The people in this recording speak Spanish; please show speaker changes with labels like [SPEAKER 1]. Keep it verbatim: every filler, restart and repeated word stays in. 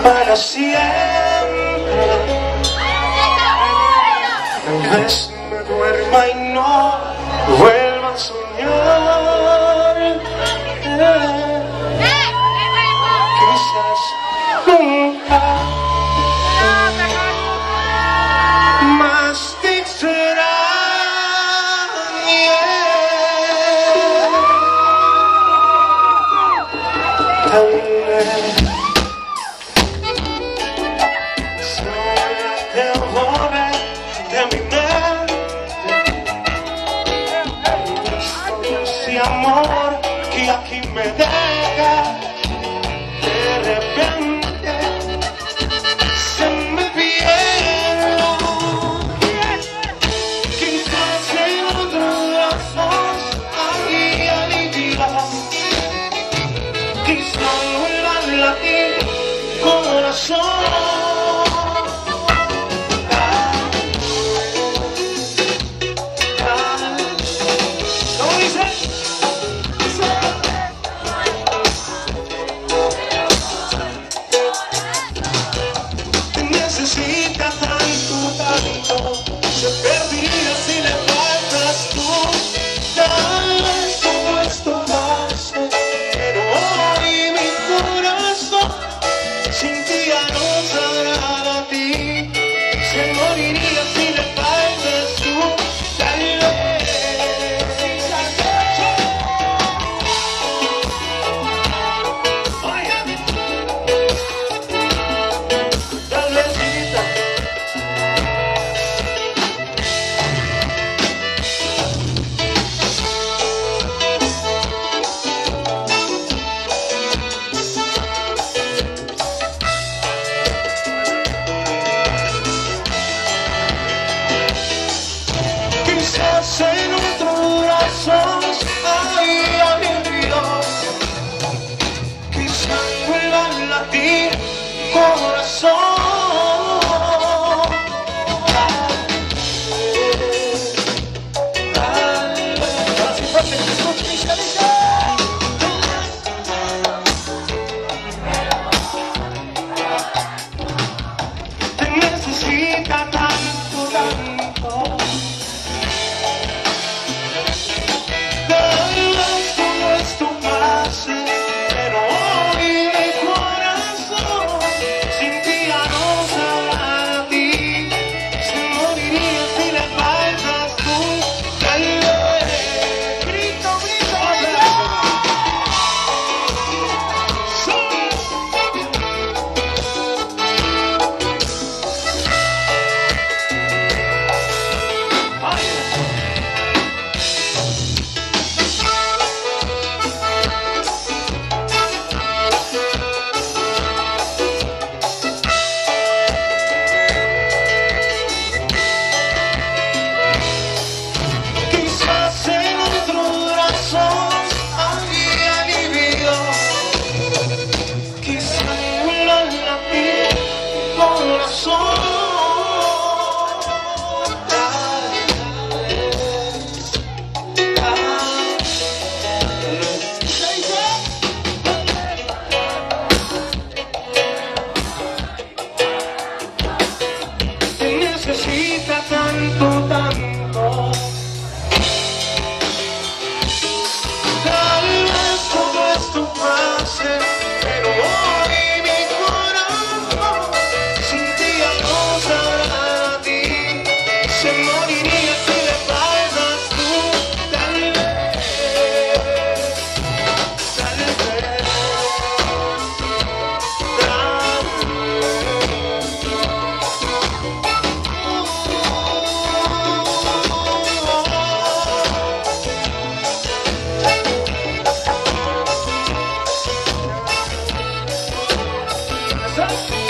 [SPEAKER 1] para siempre. Tal vez me duerma y no vuelva a soñar. Quizás nunca más te extrañe. Tal vez solo te borre de mi mente ese amor que aquí me deja. De repente se me pierdo, quizás en otros brazos aquí aliviado, quizás vuelva a latir corazón. Necesita tanto, tanto, se perdería si le faltas tú. Tal vez todo esto pase, pero hoy mi corazón sin ti ya no sabrá a ti. Se moriría si le faltas tú. Tal vez, tal vez. Quizás en otros brazos haya vivido, quizás vuelva a latir corazón. Te necesita tanto, tanto. Necesita tanto, tanto. Tal vez todo esto pase, pero hoy mi corazón sin ti ya no sabrá a ti. Se moriría si le faltas tú. Tal vez, tal vez, tal vez. Stop.